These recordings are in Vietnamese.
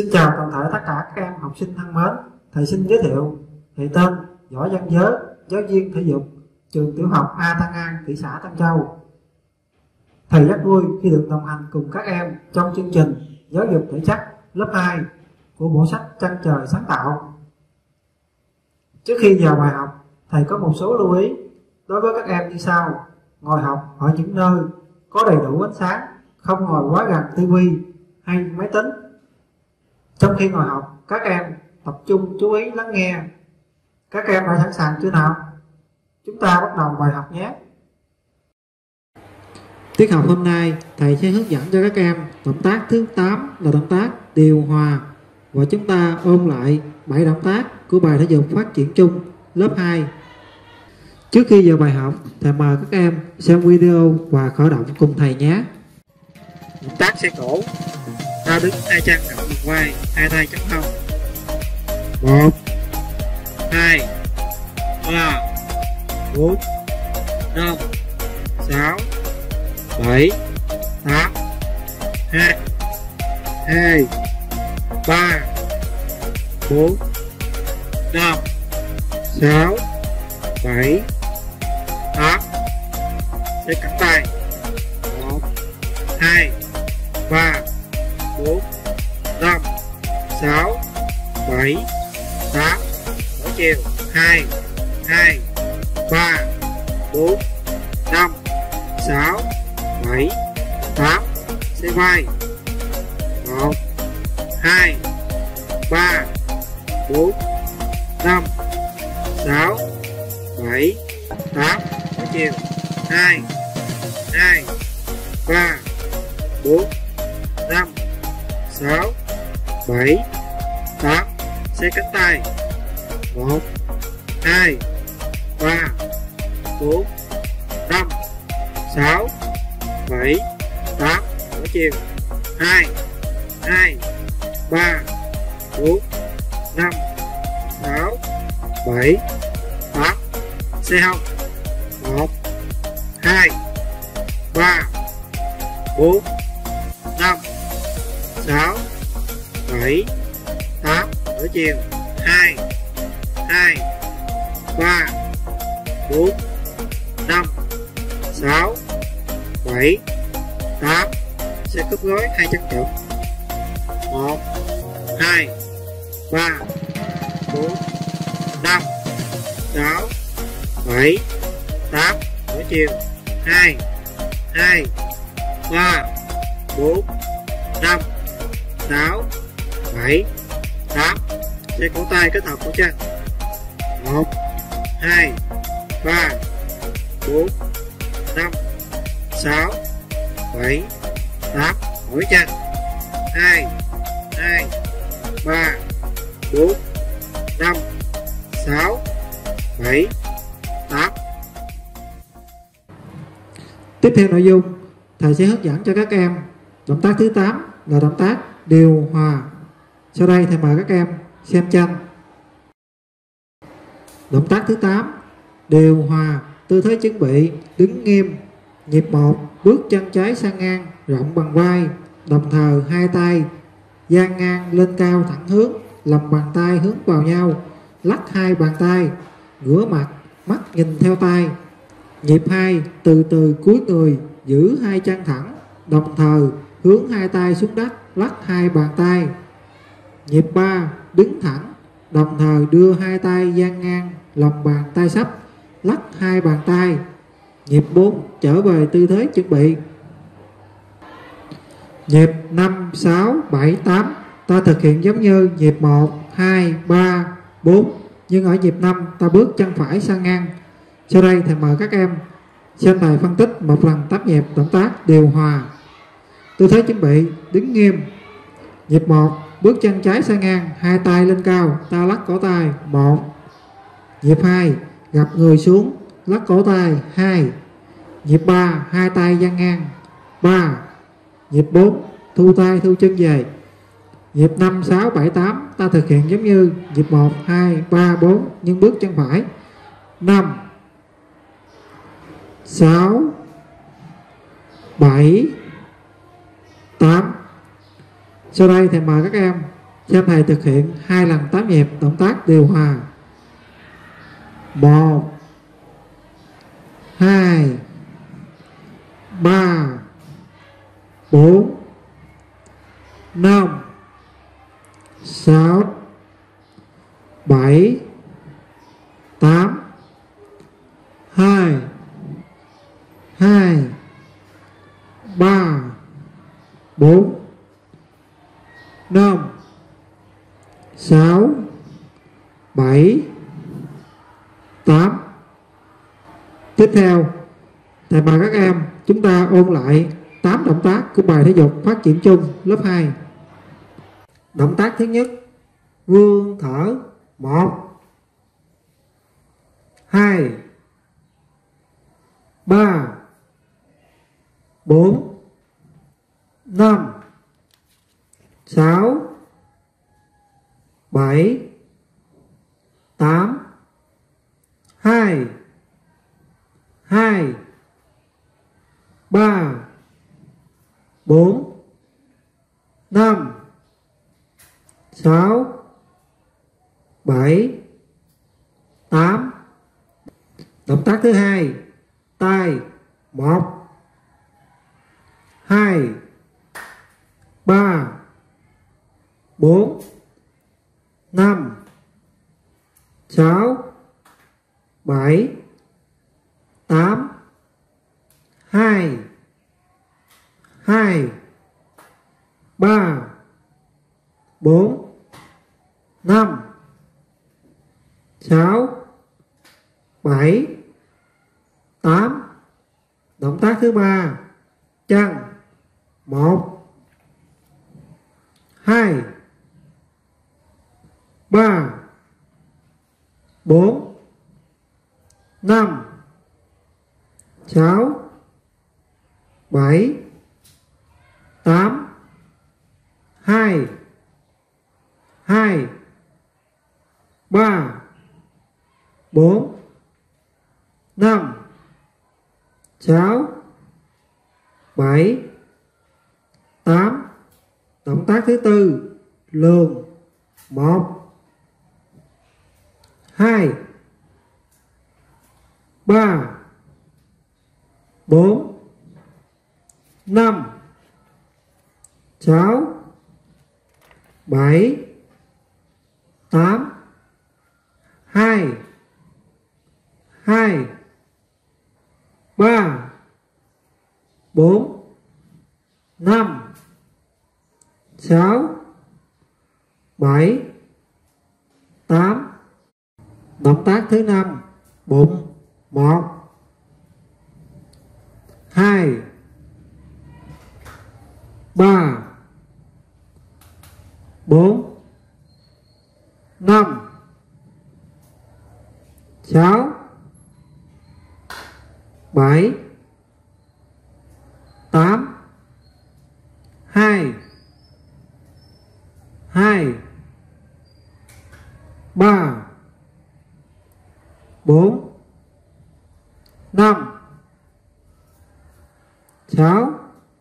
Xin chào toàn thể tất cả các em học sinh thân mến. Thầy xin giới thiệu, thầy tên Võ Văn Giới, giáo viên thể dục, trường tiểu học A Tân An, thị xã Tân Châu. Thầy rất vui khi được đồng hành cùng các em trong chương trình giáo dục thể chất lớp 2 của bộ sách Chân Trời Sáng Tạo. Trước khi vào bài học, thầy có một số lưu ý đối với các em như sau. Ngồi học ở những nơi có đầy đủ ánh sáng, không ngồi quá gần tivi hay máy tính. Trong khi ngồi học, các em tập trung chú ý lắng nghe. Các em đã sẵn sàng chưa nào? Chúng ta bắt đầu bài học nhé. Tiết học hôm nay, thầy sẽ hướng dẫn cho các em động tác thứ 8 là động tác điều hòa. Và chúng ta ôn lại 7 động tác của bài thể dục phát triển chung lớp 2. Trước khi vào bài học, thầy mời các em xem video và khởi động cùng thầy nhé. Động tác xe cổ. Ta đứng hai chân rộng vùng vai, hai tay chống hông. 1 2 3 4 5 6 7 8 2 2 3 4 5 6 7 8. Sẽ cánh tay. 1 2 3 4 5 6 7 8. Đổi chiều. 2 2 3 4 5 6 7 8. Xoay vai. 1 2 3 4 5 6 7 8. Đổi chiều. 2 2 3 4 5 6 7 8. Xoay cánh tay. 1 2 3 4 5 6 7 8. Đổi chiều. 2 2 3 4 5 6 7 8. Xoay hông. 1 2 3 4 5 6 7 8. Đổi chiều. 2 2 3 4 5 6 7 8. Sẽ khớp gối hai chân trượt. 1 2 3 4 5 6 7 8. Đổi chiều. 2 2 3 4 5 6 7 8. Sẽ cổ tay kết hợp cổ chân. 1 2 3 4 5 6 7 8. Đổi chân. 2 2 3 4 5 6 7 8. Tiếp theo nội dung, thầy sẽ hướng dẫn cho các em động tác thứ 8 là động tác điều hòa. Sau đây thầy mời các em xem chân. Động tác thứ 8 điều hòa. Tư thế chuẩn bị đứng nghiêm. Nhịp 1, bước chân trái sang ngang rộng bằng vai, đồng thời hai tay dang ngang lên cao thẳng hướng, lòng bàn tay hướng vào nhau, lắc hai bàn tay, ngửa mặt, mắt nhìn theo tay. Nhịp 2, từ từ cúi người, giữ hai chân thẳng, đồng thời hướng hai tay xuống đất, lắc hai bàn tay. Nhịp 3, đứng thẳng, đồng thời đưa hai tay dang ngang, lòng bàn tay sấp, lắc hai bàn tay. Nhịp 4, trở về tư thế chuẩn bị. Nhịp 5, 6, 7, 8 ta thực hiện giống như nhịp 1, 2, 3, 4, nhưng ở nhịp 5 ta bước chân phải sang ngang. Sau đây thầy mời các em xem thầy phân tích một lần 8 nhịp động tác điều hòa. Tư thế chuẩn bị đứng nghiêm. Nhịp 1, bước chân trái sang ngang, hai tay lên cao, ta lắc cổ tay. 1. Nhịp 2, gập người xuống, lắc cổ tay. 2. Nhịp 3, hai tay dang ngang. 3. Nhịp 4, thu tay thu chân về. Nhịp 5, 6, 7, 8 ta thực hiện giống như nhịp 1, 2, 3, 4 nhưng bước chân phải. 5 6 7 8. Sau đây thầy mời các em Cho thầy thực hiện 2 lần 8 nhịp động tác điều hòa. 1 2 3 4 5 6 7 8 2 2 3 4 5 6 7 8. Tiếp theo, thầy mời các em chúng ta ôn lại 8 động tác của bài thể dục phát triển chung lớp 2. Động tác thứ nhất, vươn thở. 1 2 3 4 5 6 7 8 2 2 3 4 5 6 7 8. Động tác thứ hai, tay. 1 2 3 4 5 6 7 8 2 2 3 4 5 6 7 8. Động tác thứ ba, chân. 1 2 3 4 5 6 7 8 2 2 3 4 5 6 7 8. Động tác thứ tư, lường. 1 2 3 4 5 6 7 8 2 2 3 4 5 6 7 8. Động tác thứ năm, bụng. 1 2 3 4 5 6 7 8 2 2 3 4 5 6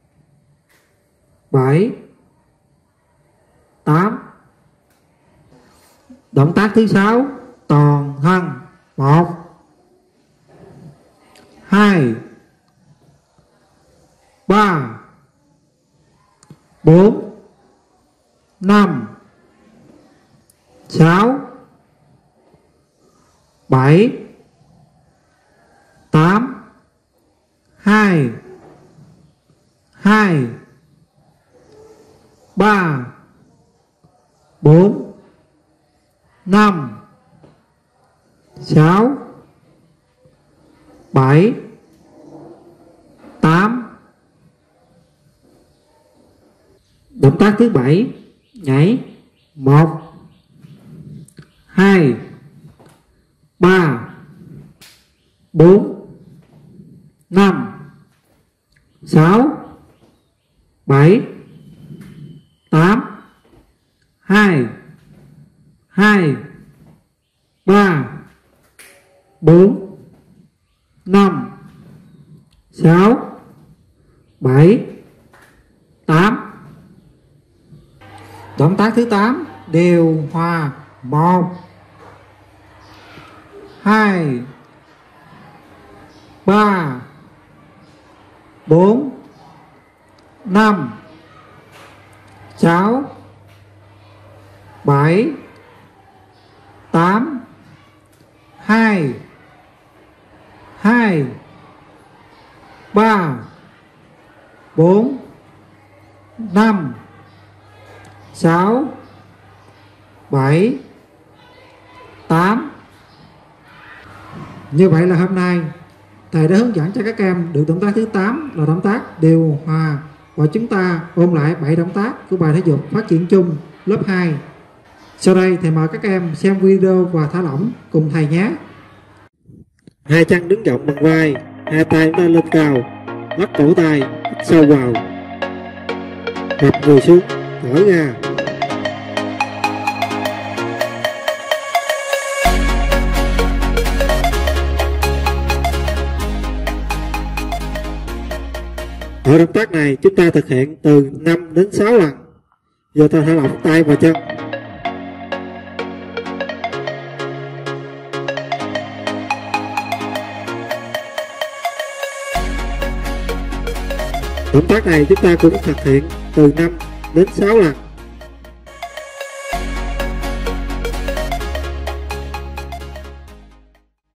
7 8. Động tác thứ 6, toàn thân. 1 2 3 4 5 6 7 8 2 2 3 4 5 6 7 8. Động tác thứ 7, nhảy. 1 2 3 4 5 6 7 8 2 2 3 4 5 6 7 8. Động tác thứ 8, điều hòa. 1 2 3 4 5 6 7 8 2 2 3 4 5 6 7 8. Như vậy là hôm nay thầy đã hướng dẫn cho các em được động tác thứ 8 là động tác điều hòa, và chúng ta ôn lại 7 động tác của bài thể dục phát triển chung lớp 2. Sau đây thầy mời các em xem video và thả lỏng cùng thầy nhé. Hai chân đứng rộng bằng vai, hai tay chúng ta lên cao, lắc cổ tay, hít sâu vào, hợp người xuống, thở ra. Ở động tác này chúng ta thực hiện từ 5 đến 6 lần. Giờ ta thả lỏng tay và chân. Động tác này chúng ta cũng thực hiện từ 5 đến 6 lần.